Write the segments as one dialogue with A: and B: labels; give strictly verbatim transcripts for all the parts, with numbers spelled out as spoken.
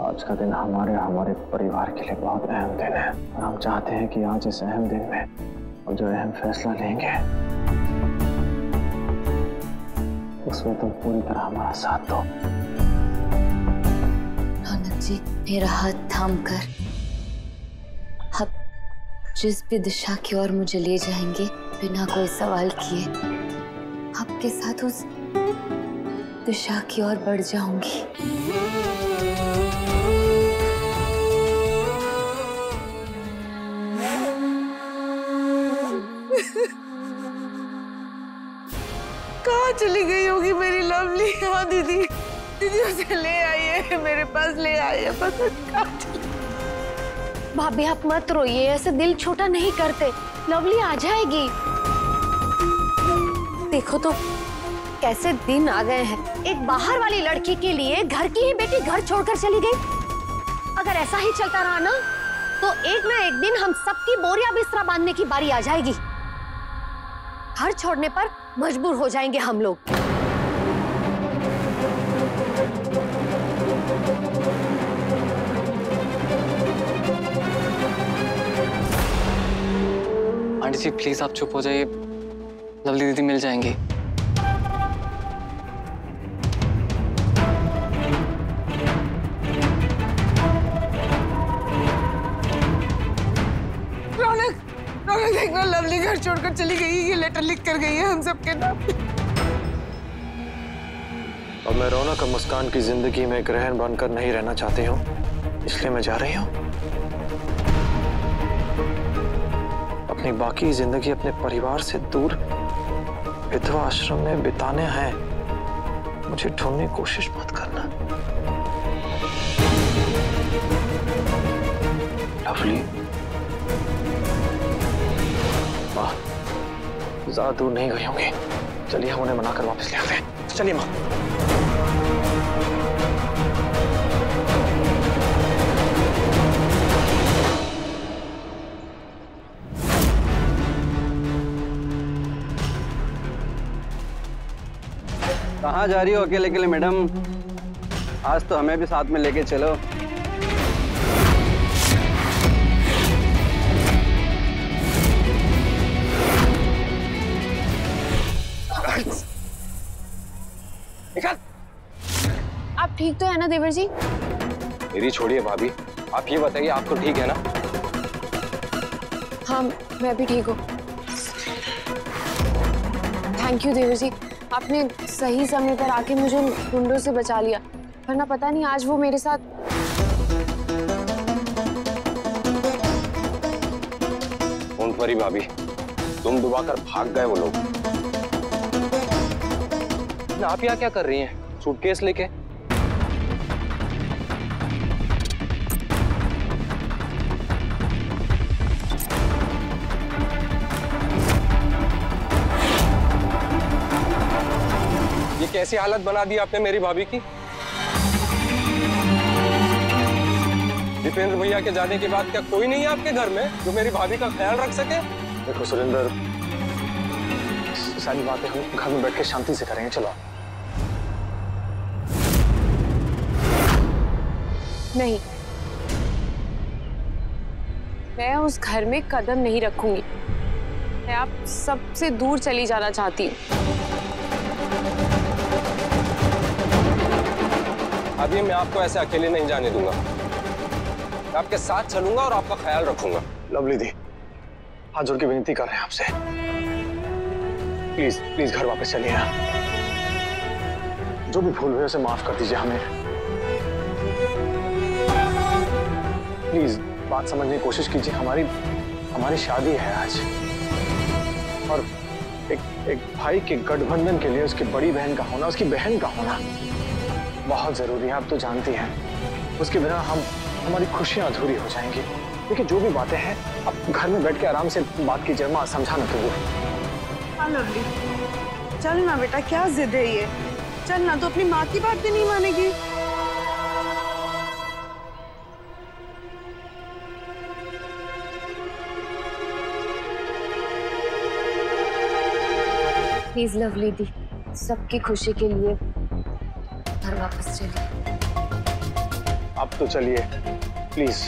A: आज का दिन हमारे हमारे परिवार के लिए बहुत अहम दिन है और हम चाहते हैं कि आज इस अहम दिन में हम जो अहम फैसला लेंगे उसमें तुम पूरी तरह हमारा साथ दो।
B: रौनक जी, मेरा हाथ थाम कर आप जिस भी दिशा की ओर मुझे ले जाएंगे बिना कोई सवाल किए आपके साथ उस दिशा की ओर बढ़ जाऊंगी।
C: कहाँ चली गई होगी मेरी लवली? हाँ दीदी, दीदी उसे ले आइए, मेरे पास ले आइए। पता नहीं कहाँ चली।
B: भाभी आप मत रोइए, ऐसे दिल छोटा नहीं करते, लवली आ जाएगी। देखो तो कैसे दिन आ गए हैं, एक बाहर वाली लड़की के लिए घर की ही बेटी घर छोड़कर चली गई। अगर ऐसा ही चलता रहा ना तो एक ना एक दिन हम सबकी बोरिया बिस्तरा बांधने की बारी आ जाएगी। घर छोड़ने पर मजबूर हो जाएंगे हम लोग।
D: आंटी जी प्लीज आप चुप हो जाइए, लवली दीदी मिल जाएंगी।
C: रौनक, रौनक देखना, लवली घर छोड़कर चली गई। ये लेटर लिख कर गई है हम सबके नाम।
A: और मैं रौनक और मुस्कान की जिंदगी में ग्रहण बनकर नहीं रहना चाहती हूँ, इसलिए मैं जा रही हूँ। अपनी बाकी जिंदगी अपने परिवार से दूर विधवा आश्रम में बिताने हैं। मुझे ढूंढने की कोशिश मत करना। लवली, माँ ज्यादा दूर नहीं गई होंगी। चलिए हम उन्हें मनाकर वापस ले आते हैं। चलिए माँ।
E: कहाँ जा रही हो अकेले अकेले मैडम? आज तो हमें भी साथ में लेके चलो।
B: आप ठीक तो है ना देवर जी?
A: मेरी छोड़िए भाभी, आप ये बताइए आप तो ठीक है ना?
B: हाँ मैं भी ठीक हूँ। थैंक यू देवर जी, आपने सही समय पर आके मुझे उन गुंडों से बचा लिया, वरना पता नहीं आज वो मेरे साथ।
A: उन परी भाभी, तुम डुबाकर भाग गए वो लोग। आप यहाँ क्या कर रही हैं? सूटकेस लेके? ये कैसी हालत बना दी आपने मेरी भाभी की? दीपेंद्र भैया के जाने के बाद क्या कोई नहीं है आपके घर में जो मेरी भाभी का ख्याल रख सके? देखो सुरेंद्र, सारी बातें हम घर में बैठ के शांति से करेंगे। चलो।
B: नहीं, मैं उस घर में कदम नहीं रखूंगी। मैं आप सबसे दूर चली जाना चाहती हूँ।
A: अभी मैं आपको ऐसे अकेले नहीं जाने दूंगा। मैं आपके साथ चलूंगा और आपका ख्याल रखूंगा। लवली दी, हाथ जोड़ के विनती कर रहे हैं आपसे, प्लीज प्लीज घर वापस चलिए ना। जो भी भूल हुई उसे माफ कर दीजिए हमें। प्लीज बात समझने की कोशिश कीजिए। हमारी हमारी शादी है आज, और एक एक भाई के गठबंधन के लिए उसकी बड़ी बहन का होना, उसकी बहन का होना बहुत जरूरी है। आप तो जानती हैं, उसके बिना हम हमारी खुशियां अधूरी हो जाएंगी। देखिए जो भी बातें हैं आप घर में बैठ के आराम से बात कीजिए। माँ समझाना तो वो।
C: हाँ लवली, चल ना बेटा, क्या जिद है ये? चल ना, तो अपनी माँ की बात भी नहीं मानेगी।
B: प्लीज लवली दी, सबकी खुशी के लिए घर वापस चलिए।
A: आप तो चलिए प्लीज।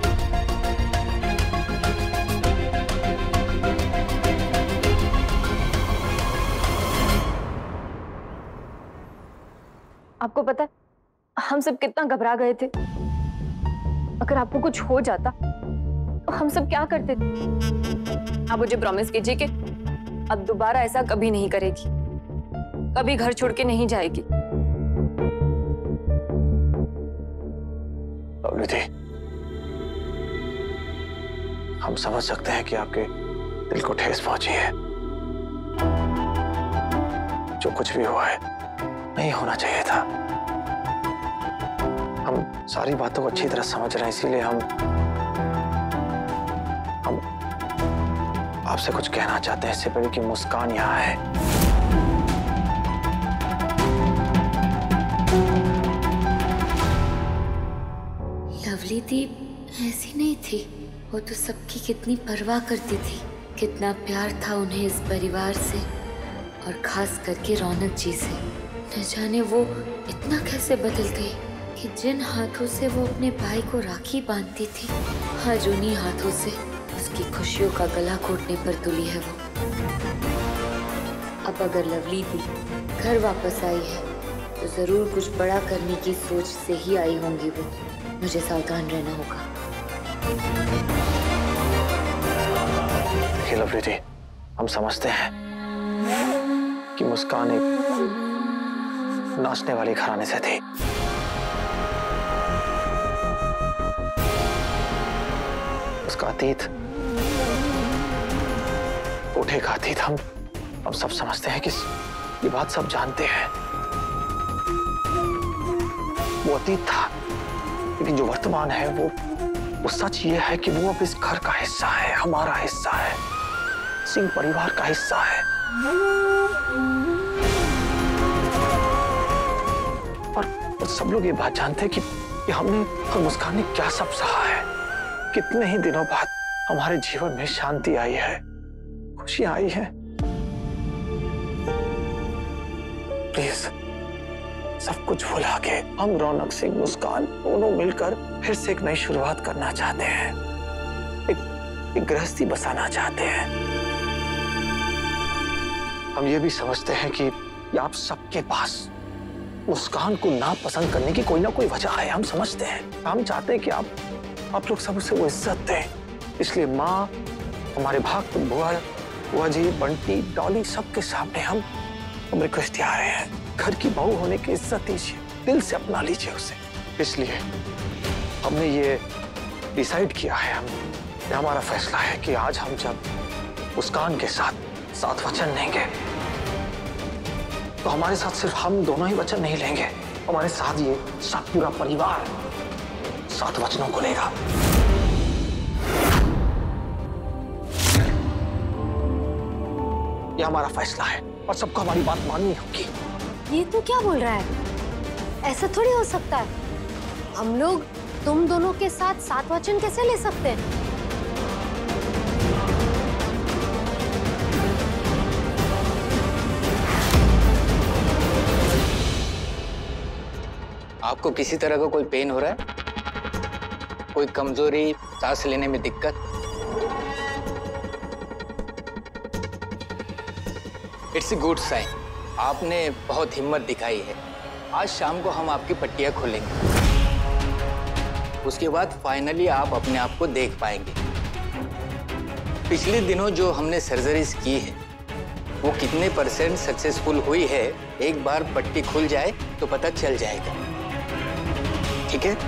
F: आपको पता है हम सब कितना घबरा गए थे। अगर आपको कुछ हो जाता तो हम सब क्या करते थे। आप मुझे प्रॉमिस कीजिए कि अब दोबारा ऐसा कभी नहीं करेगी, कभी घर छोड़ के नहीं जाएगी।
A: लवली, हम समझ सकते हैं कि आपके दिल को ठेस पहुंची है। जो कुछ भी हुआ है नहीं होना चाहिए था। हम सारी बातों को अच्छी तरह समझ रहे हैं, इसीलिए हम हम आपसे कुछ कहना चाहते हैं इससे पहले कि मुस्कान यहाँ है।
G: लवली दी ऐसी नहीं थी। वो तो सबकी कितनी परवाह करती थी, कितना प्यार था उन्हें इस परिवार से और खास करके रौनक जी से। न जाने वो इतना कैसे बदल गई कि जिन हाथों से वो अपने भाई को राखी बांधती थी, आज उन्हीं हाथों से उसकी खुशियों का गला घोटने पर तुली है वो। अब अगर लवली दी घर वापस आई है तो जरूर कुछ बड़ा करने की सोच से ही आई होंगी वो। मुझे सावधान रहना होगा।
A: देखिए लवली दी, हम समझते हैं कि मुस्कान एक नाचने वाली घराने से थी। उसका अतीत उठे का अतीत हम हम सब समझते हैं कि ये बात सब जानते हैं। वो अतीत था, लेकिन जो वर्तमान है वो वो सच ये है कि वो अब इस घर का हिस्सा है, हमारा हिस्सा है, सिंह परिवार का हिस्सा है। और सब लोग ये बात जानते हैं कि, कि हमने और मुस्कान ने क्या सब सहा है। कितने ही दिनों बाद हमारे जीवन में शांति आई है, खुशियां आई हैं। प्लीज सब कुछ भुला के हम रौनक सिंह मुस्कान दोनों मिलकर फिर से एक नई शुरुआत करना चाहते हैं, एक, एक गृहस्थी बसाना चाहते हैं। हम ये भी समझते हैं कि आप सबके पास मुस्कान को ना पसंद करने की कोई ना कोई वजह है। हम समझते हैं, हम चाहते हैं कि आप आप लोग सब उसे वो इज्जत दें। इसलिए माँ, हमारे भाग बुआ बुआ जी, बंटी, डॉली, सबके सामने हम हम रिक्वेस्ट आ रहे हैं, घर की बहू होने की इज्जत दीजिए, दिल से अपना लीजिए उसे। इसलिए हमने ये डिसाइड किया है, हम ये हमारा फैसला है कि आज हम जब मुस्कान के साथ सात वचन लेंगे तो हमारे साथ सिर्फ हम दोनों ही वचन नहीं लेंगे, हमारे साथ ये सब पूरा परिवार सात वचनों को लेगा। ये हमारा फैसला है और सबको हमारी बात माननी होगी।
B: ये तो क्या बोल रहा है? ऐसा थोड़ी हो सकता है। हम लोग तुम दोनों के साथ सात वचन कैसे ले सकते हैं?
H: आपको किसी तरह का कोई पेन हो रहा है? कोई कमजोरी, सांस लेने में दिक्कत? It's a good sign. आपने बहुत हिम्मत दिखाई है। आज शाम को हम आपकी पट्टियां खोलेंगे, उसके बाद फाइनली आप अपने आप को देख पाएंगे। पिछले दिनों जो हमने सर्जरीज की है वो कितने परसेंट सक्सेसफुल हुई है, एक बार पट्टी खुल जाए तो पता चल जाएगा। ठीक है?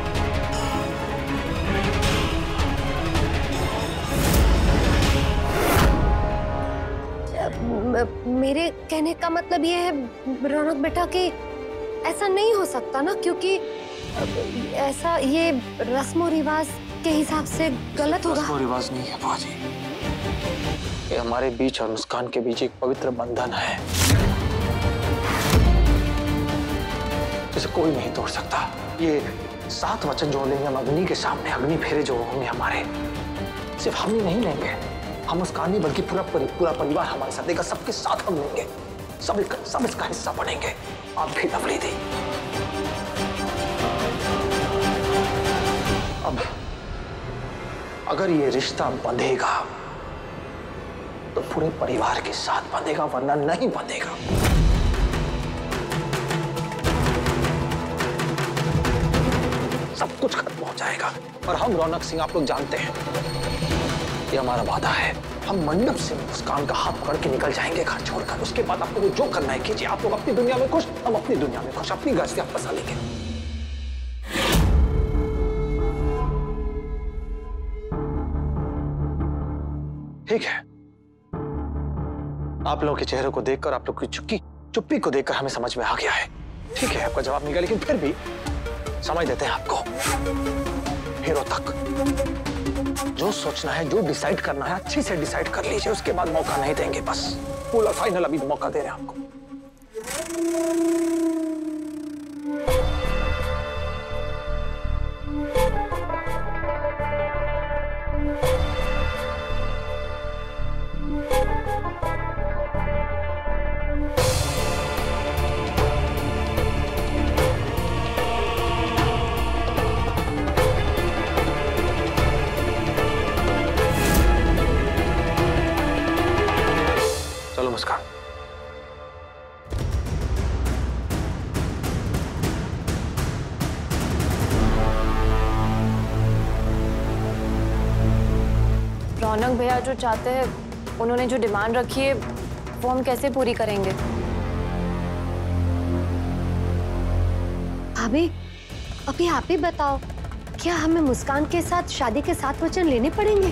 B: मेरे कहने का मतलब ये है रौनक बेटा कि ऐसा नहीं हो सकता ना, क्योंकि ऐसा ये रस्म रिवाज के हिसाब से गलत होगा।
A: रस्म रिवाज नहीं है बाजी, ये हमारे बीच और मुस्कान के बीच एक पवित्र बंधन है जिसे कोई नहीं तोड़ सकता। ये सात वचन जो लेंगे हम अग्नि के सामने, अग्नि फेरे जो होंगे हमारे, सिर्फ हम ही नहीं लेंगे, हम मुस्कान नहीं बल्कि पूरा परि, पूरा परिवार हमारे साथ देगा। सबके साथ हम लेंगे, सब इसका, सब इसका हिस्सा बनेंगे। आप भी लवली दी। अब अगर ये रिश्ता बंधेगा तो पूरे परिवार के साथ बंधेगा, वरना नहीं बंधेगा। सब कुछ खत्म हो जाएगा। और हम रौनक सिंह, आप लोग जानते हैं, ये हमारा वादा है, हम मंडप से मुस्कान का हाथ पकड़ के निकल जाएंगे घर छोड़कर। उसके बाद आप लोग जो करना है कीजिए। आप लोग अपनी दुनिया में खुश, हम अपनी दुनिया में खुश, अपनी गश्त आप बसा लेंगे। ठीक है, आप लोगों के चेहरे को देखकर, आप लोग की चुप्पी चुप्पी को देखकर हमें समझ में आ गया है। ठीक है, आपका जवाब निकला, लेकिन फिर भी समझ देते हैं आपको। हीरो तक जो सोचना है, जो डिसाइड करना है, अच्छे से डिसाइड कर लीजिए। उसके बाद मौका नहीं देंगे, बस पूरा फाइनल अभी मौका दे रहे हैं आपको। चलो मुस्कान।
F: रौनक भैया जो चाहते हैं, उन्होंने जो डिमांड रखी है, वो हम कैसे पूरी करेंगे?
B: भाभी, अभी आप ही बताओ, क्या हमें मुस्कान के साथ शादी के सात वचन लेने पड़ेंगे?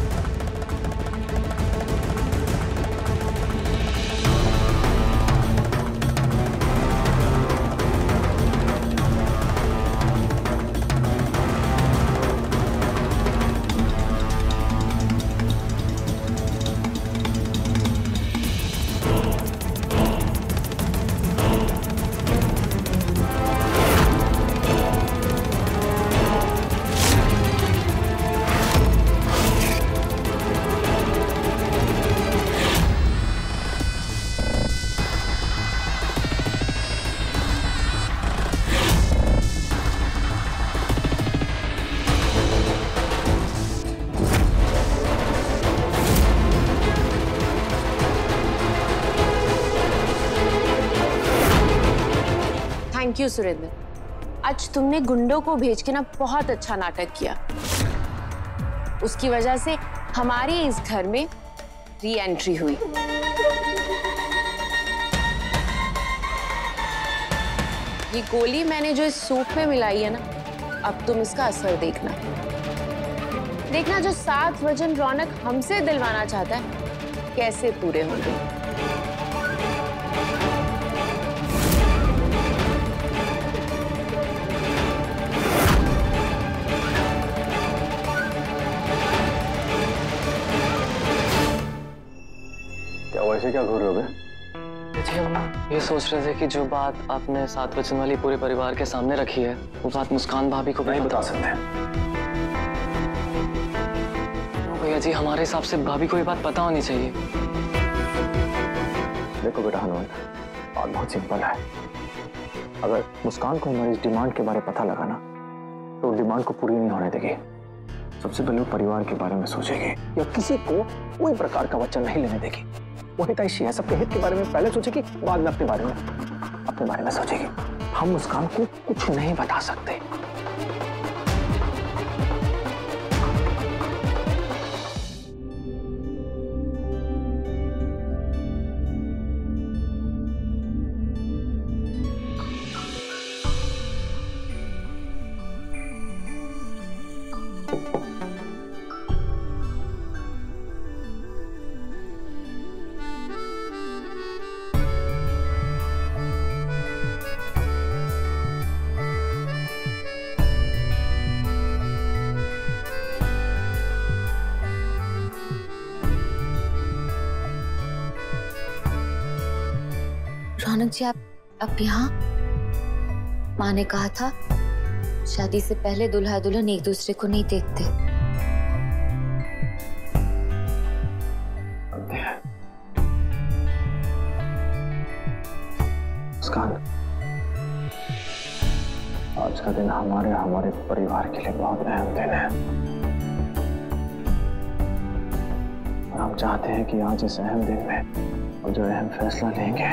I: थैंक यू सुरेंद्र, आज तुमने गुंडों को भेज के ना बहुत अच्छा नाटक किया। उसकी वजह से हमारी इस घर में री एंट्री हुई। ये गोली मैंने जो इस सूप में मिलाई है ना, अब तुम इसका असर देखना। देखना जो सात वचन रौनक हमसे दिलवाना चाहता है कैसे पूरे होंगे।
A: वैसे क्या घूर रहे हो बे?
D: जी हम ये सोच रहे थे कि जो बात आपने सात वचन वाली पूरे परिवार के सामने रखी है, वो बात मुस्कान भाभी को
A: नहीं बता सकते।
D: भैया जी, हमारे हिसाब से भाभी को ये बात पता होनी चाहिए।
A: देखो बेटा हनुमान, बात बहुत सिंपल है। अगर मुस्कान को हमारी इस डिमांड के बारे में पता लगा ना, तो डिमांड को पूरी नहीं होने देगी। सबसे पहले वो परिवार के बारे में सोचेगी, या किसी को कोई प्रकार का वचन नहीं लेने देगी। वो हितैषी है, सबके हित के बारे में पहले सोचेगी, बाद में अपने बारे में अपने बारे में सोचेगी। हम मुस्कान को कुछ नहीं बता सकते।
G: रौनक जी, आप आप यहाँ? माँ ने कहा था शादी से पहले दुल्हा दुल्हन एक दूसरे को नहीं देखते।
A: मुस्कान, आज का दिन हमारे हमारे परिवार के लिए बहुत अहम दिन है और हम चाहते हैं कि आज इस अहम दिन में हम जो अहम फैसला लेंगे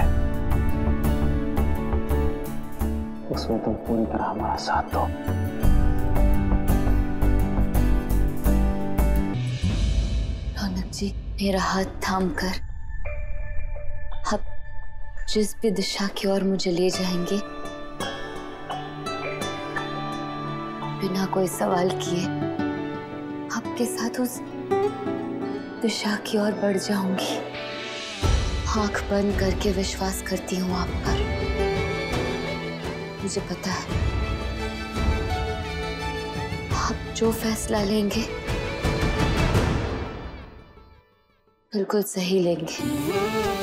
A: उसमें तुम पूरी तरह हमारा साथ दो।
G: रौनक जी, मेरा हाथ थाम कर आप जिस भी दिशा की ओर मुझे ले जाएंगे, बिना कोई सवाल किए आपके साथ उस दिशा की ओर बढ़ जाऊंगी। आंख बंद करके विश्वास करती हूँ आप पर। मुझे पता है आप जो फैसला लेंगे बिल्कुल सही लेंगे।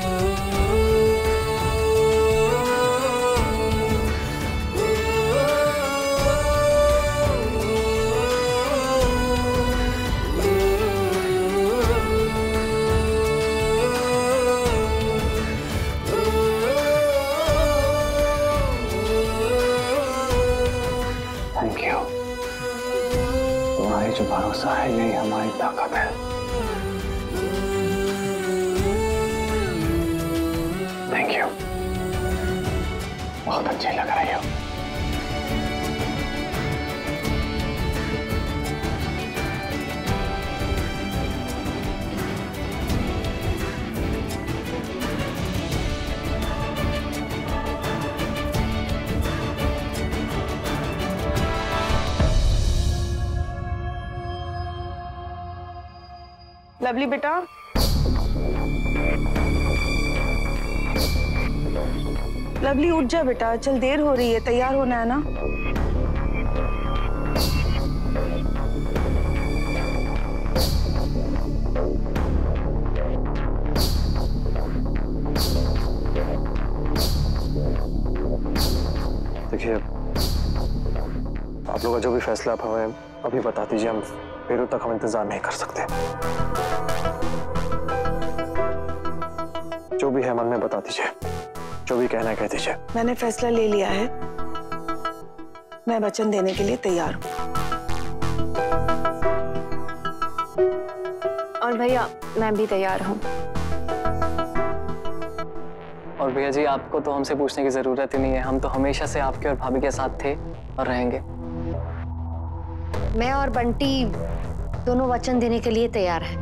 A: Thank you. तुम्हारी जो भरोसा है यही हमारी ताकत है। Thank you. बहुत अच्छी लग रही हो।
C: लवली बेटा, लवली उठ जा बेटा, चल देर हो रही है, तैयार होना है ना।
A: देखिए, आप लोग का जो भी फैसला आप हमें अभी बता दीजिए, हम फिर तक हम इंतजार नहीं कर सकते। जो भी है मन में बता दीजिए, जो भी कहना है कह दीजिए।
C: मैंने फैसला ले लिया है, मैं वचन देने के लिए तैयार हूँ।
F: और भैया मैं भी तैयार हूँ।
D: और भैया जी, आपको तो हमसे पूछने की जरूरत ही नहीं है, हम तो हमेशा से आपके और भाभी के साथ थे और रहेंगे।
B: मैं और बंटी दोनों वचन देने के लिए तैयार हैं।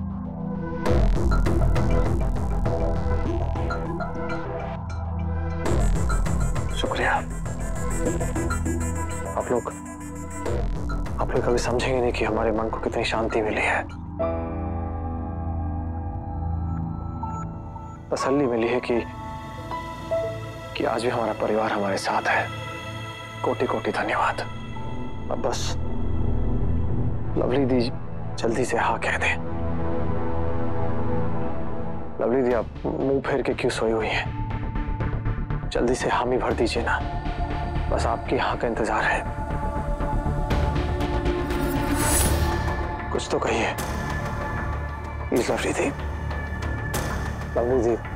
A: शुक्रिया। आप लोग आप लोग कभी समझेंगे नहीं कि हमारे मन को कितनी शांति मिली है, तसल्ली मिली है कि कि आज भी हमारा परिवार हमारे साथ है। कोटि कोटि धन्यवाद। अब बस लवली दी जल्दी से हाँ कह दे। लवली दी, आप मुंह फेर के क्यों सोई हुई हैं? जल्दी से हामी भर दीजिए ना, बस आपकी हाँ का इंतजार है। कुछ तो कहिए प्लीज लवली दी। लवली दी